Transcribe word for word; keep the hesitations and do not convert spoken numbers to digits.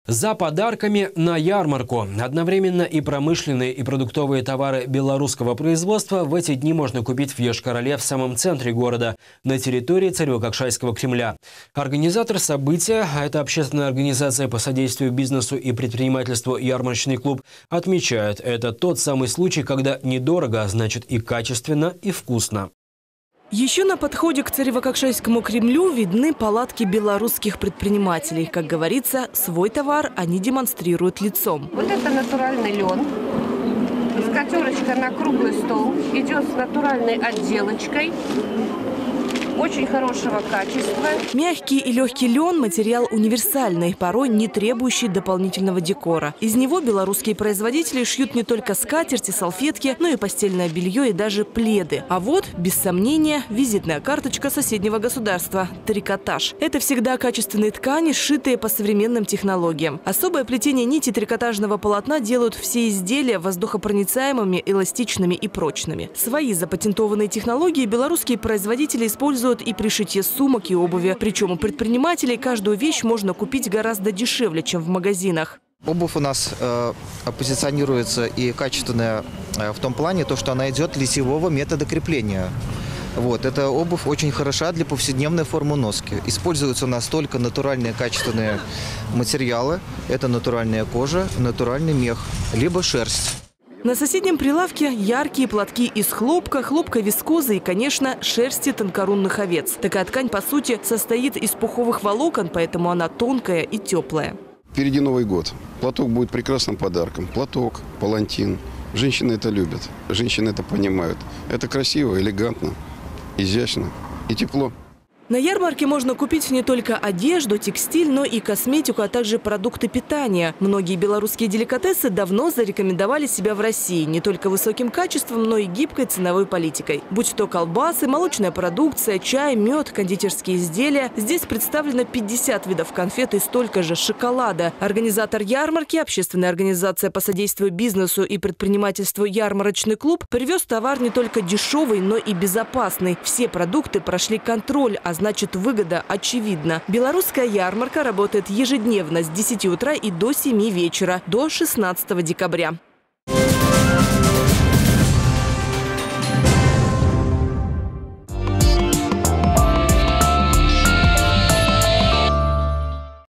За подарками на ярмарку. Одновременно и промышленные, и продуктовые товары белорусского производства в эти дни можно купить в Йошкар-Оле в самом центре города, на территории Царево-Кокшайского Кремля. Организатор события, а это общественная организация по содействию бизнесу и предпринимательству «Ярмарочный клуб», отмечает, это тот самый случай, когда недорого, а значит и качественно, и вкусно. Еще на подходе к Царево-Кокшайскому Кремлю видны палатки белорусских предпринимателей. Как говорится, свой товар они демонстрируют лицом. Вот это натуральный лен. Скатерочка на круглый стол. Идет с натуральной отделочкой. Очень хорошего качества. Мягкий и легкий лен – материал универсальный, порой не требующий дополнительного декора. Из него белорусские производители шьют не только скатерти, салфетки, но и постельное белье и даже пледы. А вот, без сомнения, визитная карточка соседнего государства – трикотаж. Это всегда качественные ткани, сшитые по современным технологиям. Особое плетение нити трикотажного полотна делают все изделия воздухопроницаемыми, эластичными и прочными. Свои запатентованные технологии белорусские производители используют и при шитье сумок и обуви. Причем у предпринимателей каждую вещь можно купить гораздо дешевле, чем в магазинах. Обувь у нас э, позиционируется и качественная э, в том плане, то, что она идет лицевого метода крепления. Вот, эта обувь очень хороша для повседневной формы носки. Используются у нас только натуральные качественные материалы. Это натуральная кожа, натуральный мех, либо шерсть. На соседнем прилавке яркие платки из хлопка, хлопка вискозы и, конечно, шерсти тонкорунных овец. Такая ткань, по сути, состоит из пуховых волокон, поэтому она тонкая и теплая. Впереди Новый год. Платок будет прекрасным подарком. Платок, палантин. Женщины это любят. Женщины это понимают. Это красиво, элегантно, изящно и тепло. На ярмарке можно купить не только одежду, текстиль, но и косметику, а также продукты питания. Многие белорусские деликатесы давно зарекомендовали себя в России не только высоким качеством, но и гибкой ценовой политикой. Будь то колбасы, молочная продукция, чай, мед, кондитерские изделия. Здесь представлено пятьдесят видов конфет и столько же шоколада. Организатор ярмарки, общественная организация по содействию бизнесу и предпринимательству «Ярмарочный клуб», привез товар не только дешевый, но и безопасный. Все продукты прошли контроль, а значит, выгода очевидна. Белорусская ярмарка работает ежедневно с десяти утра и до семи вечера, до шестнадцатого декабря.